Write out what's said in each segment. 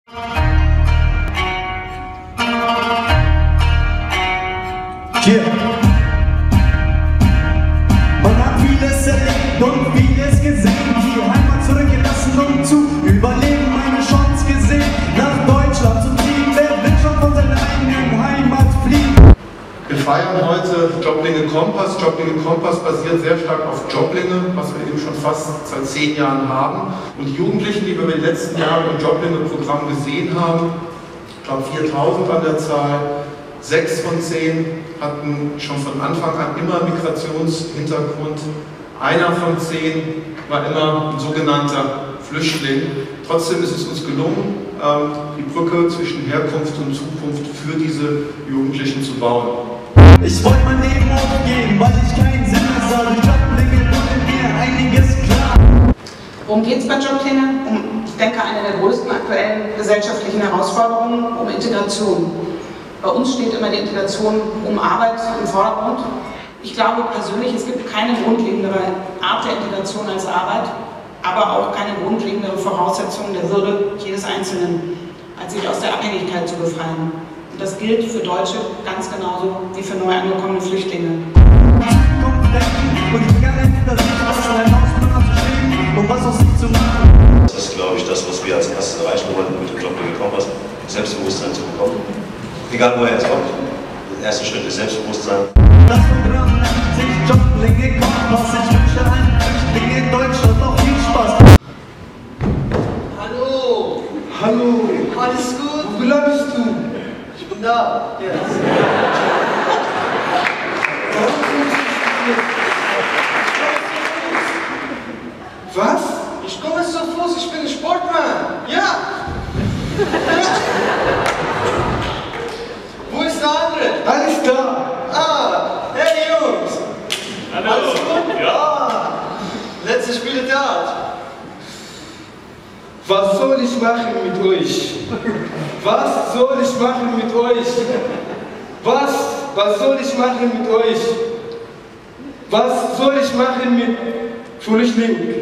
Yeah. Man hat vieles erlebt und vieles gesehen, hier Heimat zurückgelassen und zu überleben, meine Chance gesehen, nach Deutschland zu ziehen, wer will schon von seiner eigenen Heimat fliehen? Wir feiern heute Joblinge Kompass. Joblinge Kompass basiert sehr stark auf Joblinge, was wir eben schon fast seit 10 Jahren haben. Und die Jugendlichen, die wir in den letzten Jahren im Joblinge-Programm gesehen haben, ich glaube 4000 an der Zahl, 6 von 10 hatten schon von Anfang an immer Migrationshintergrund. Einer von 10 war immer ein sogenannter Flüchtling. Trotzdem ist es uns gelungen, die Brücke zwischen Herkunft und Zukunft für diese Jugendlichen zu bauen. Ich wollte mein Leben aufgeben, weil ich keinen Sinn mehr sah. Die Joblinge wurde mir einiges klar. Worum geht es bei Joblinge? Ich denke, eine der größten aktuellen gesellschaftlichen Herausforderungen, um Integration. Bei uns steht immer die Integration um Arbeit im Vordergrund. Ich glaube persönlich, es gibt keine grundlegendere Art der Integration als Arbeit, aber auch keine grundlegendere Voraussetzung der Würde jedes Einzelnen, als sich aus der Abhängigkeit zu befreien. Und das gilt für Deutsche ganz genauso wie für neu angekommene Flüchtlinge. Das ist, glaube ich, das, was wir als erstes erreichen wollten mit dem Joblinge Kompass, Selbstbewusstsein zu bekommen. Egal woher es kommt, der erste Schritt ist Selbstbewusstsein. Das Programm nennt sich Joblinge Kompass. Ich wünsche allen Flüchtlingen in Deutschland noch viel Spaß. Hallo! Hallo! Alles gut? Wo bleibst du? Ich bin da. Yes. Was? Ich komme zu Fuß, ich bin ein Sportmann. Ja! Wo ist der andere? Alles da! Ah! Hey Jungs! Hallo! Alles gut? Ja! Letzte Spiele Theater. Was soll ich machen mit euch? Was soll ich machen mit euch? Was soll ich machen mit euch? Was soll ich machen mit Flüchtlingen?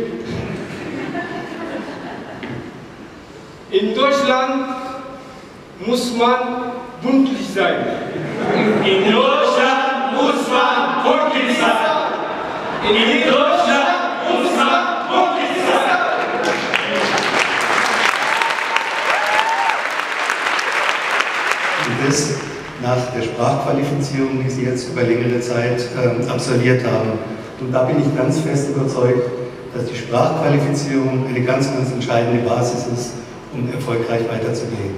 In Deutschland muss man pünktlich sein. In Deutschland muss man pünktlich sein! In Deutschland muss man pünktlich sein! Und das nach der Sprachqualifizierung, die Sie jetzt über längere Zeit absolviert haben. Und da bin ich ganz fest überzeugt, dass die Sprachqualifizierung eine ganz entscheidende Basis ist, um erfolgreich weiterzugehen.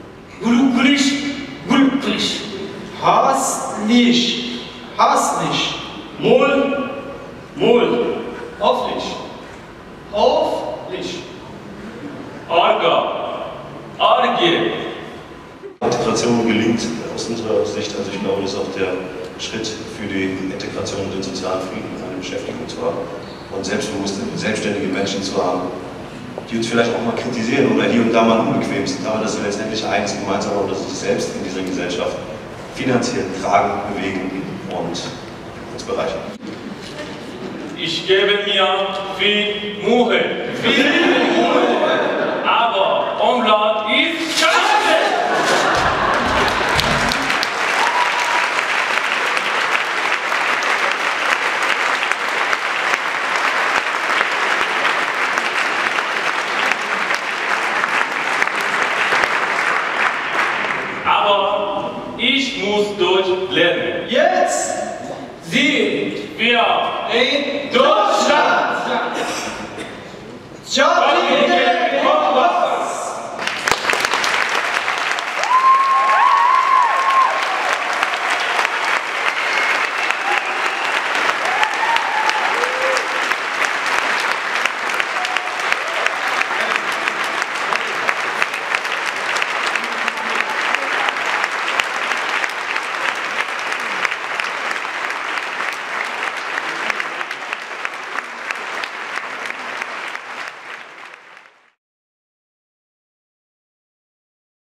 Glücklich! Hass nicht. Mol! Hoffentlich. Arge! Integration gelingt aus unserer Sicht, also ich glaube, das ist auch der Schritt für die Integration und den sozialen Frieden, eine Beschäftigung zu haben und selbstbewusste, selbstständige Menschen zu haben, die uns vielleicht auch mal kritisieren oder hier und da mal unbequem sind, aber dass wir letztendlich eines gemeinsam haben, dass wir uns selbst in dieser Gesellschaft finanziell tragen, bewegen und uns bereichern. Ich gebe mir viel Mühe, aber Umlaut ist scheiße! Aber ich muss Deutsch lernen. Jetzt Sind wir in Deutschland! Joblinge